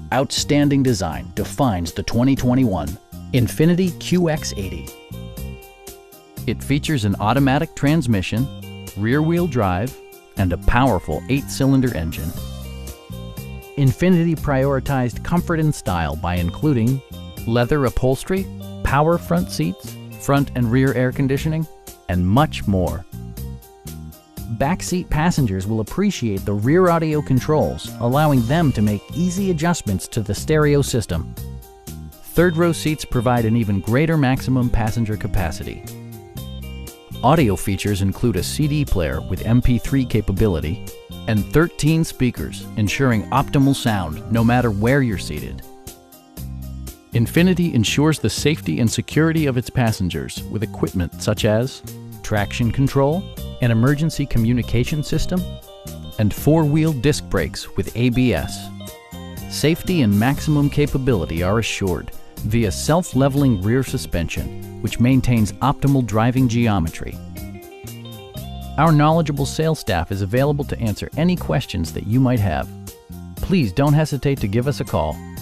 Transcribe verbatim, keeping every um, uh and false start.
Outstanding design defines the twenty twenty-one INFINITI Q X eighty. It features an automatic transmission, rear-wheel drive, and a powerful eight-cylinder engine. INFINITI prioritized comfort and style by including leather upholstery, power front seats, front and rear air conditioning, and much more. Backseat passengers will appreciate the rear audio controls, allowing them to make easy adjustments to the stereo system. Third row seats provide an even greater maximum passenger capacity. Audio features include a C D player with M P three capability and thirteen speakers, ensuring optimal sound no matter where you're seated. INFINITI ensures the safety and security of its passengers with equipment such as traction control, an emergency communication system, and four-wheel disc brakes with A B S. Safety and maximum capability are assured via self-leveling rear suspension, which maintains optimal driving geometry. Our knowledgeable sales staff is available to answer any questions that you might have. Please don't hesitate to give us a call.